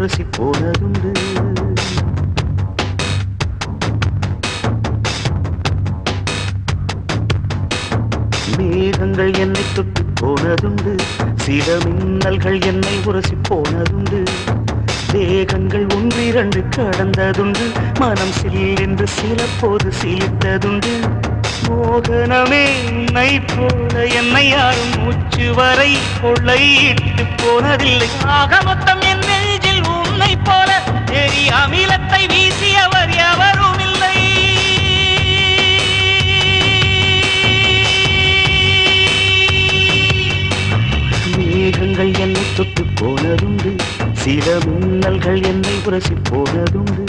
உரசி போனதுண்டு. மேகங்கள் என்னை தொட்டு போனதுண்டு, சில மின்னல்கள் என்னை உரசி போனதுண்டு. தேகங்கள் ஒன்றிரண்டு கடந்ததுண்டு, மனம் சில்லென்று சில போது சிலித்ததுண்டு. மோகனமே உன்னை போல என்னை யாரும் மூச்சு வரை கொள்ளையிட்டு போனதில்லை. ஆக மொத்தம் என் நெஞ்சில் உன்னை போல எரி அமிலத்தை வீசியவர் எவரும் இல்லை. மேகங்கள் என்னை தொட்டு போனதுண்டு, சில மின்னல்கள் என்னை உரசி போனதுண்டு.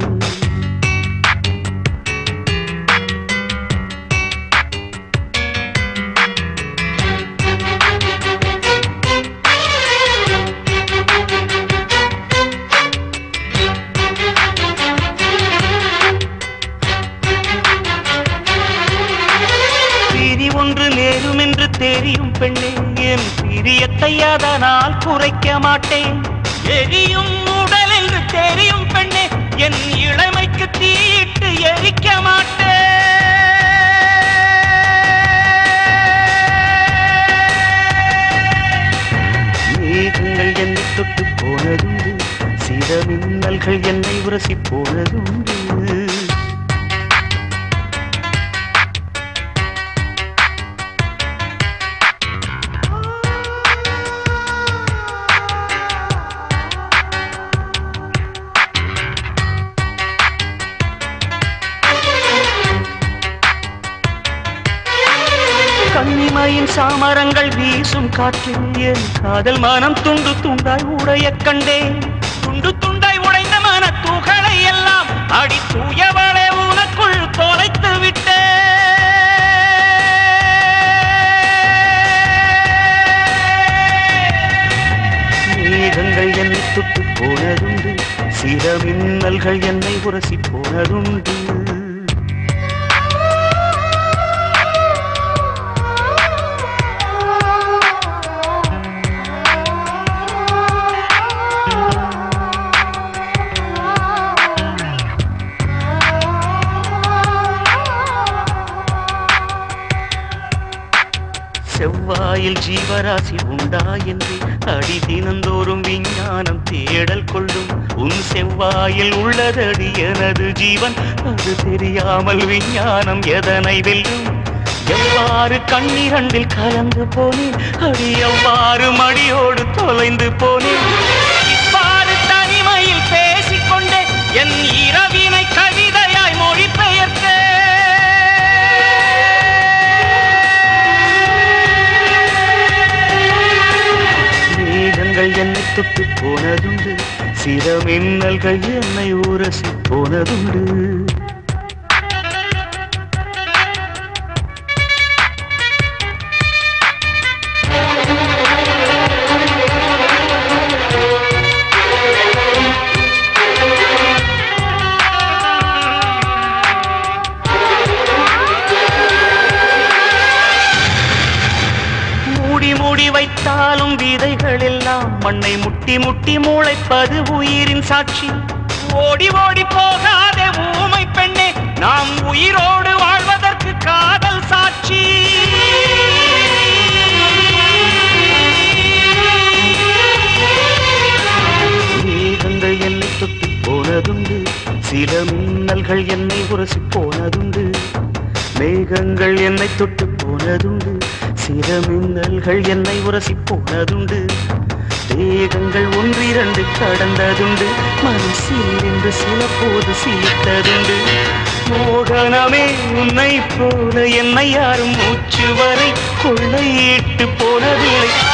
தெரியும் பெண்ணே, என் பிரியத்தை அதனால் குறைக்க மாட்டேன். எரியும் உடல் என்று தெரியும் பெண்ணே, என் இளமைக்கு தீயிட்டு எரிக்க மாட்டேன். மேகங்கள் என்னை தொட்டு போனதுண்டு, சில மின்னல்கள் என்னை உரசி போனதுண்டு. கண்ணிமையின் சாமரங்கள் வீசும் காற்றில் என் காதல் மனம் துண்டு துண்டாய் உடைய கண்டேன். துண்டு துண்டாய் உடைந்த மன துகளை எல்லாம் அடி தூயவளே உனக்குள் தொலைத்து விட்டேன். மேகங்கள் என்னை தொட்டு போனதுண்டு, சில மின்னல்கள் என்னை உரசி போனதுண்டு. செவ்வாயில் ஜீவராசி உண்டா என்று அடி தினந்தோறும் விஞ்ஞானம் தேடல் கொள்ளும். உன் செவ்வாயில் உள்ளதடி எனது ஜீவன், அது தெரியாமல் விஞ்ஞானம் எதனை வெல்லும். எவ்வாறு கண்ணிரண்டில் கலந்து போனேன் அடி, எவ்வாறு மடியோடு தொலைந்து போனேன். இவ்வாறு தனிமையில் பேசிக்கொண்டே என் இரவினை கவிதையாய் மொழிபெயர்த்தேன். என்னை தொட்டு போனதுண்டு, சில மின்னல்கள் என்னை உரசி போனதுண்டு. மூடி வைத்தாலும் விதைகள் எல்லாம் மண்ணை முட்டி முட்டி முளைப்பது உயிரின் சாட்சி. ஓடி ஓடி போகாதே ஊமை பெண்ணே, நாம் உயிரோடு வாழ்வதற்கு காதல் சாட்சி. மேகங்கள் என்னை தொட்டு போனதுண்டு, சில மின்னல்கள் என்னை உரசி போனதுண்டு. மேகங்கள் என்னை தொட்டு போனதுண்டு, சில மின்னல்கள் என்னை உரசி போனதுண்டு. தேகங்கள் ஒன்றிரண்டு கடந்ததுண்டு, மனசில் என்று சில போது சிலித்ததுண்டு. மோகனமே உன்னை போல என்னை யாரும் மூச்சு வரை கொள்ளையிட்டு போனதில்லை.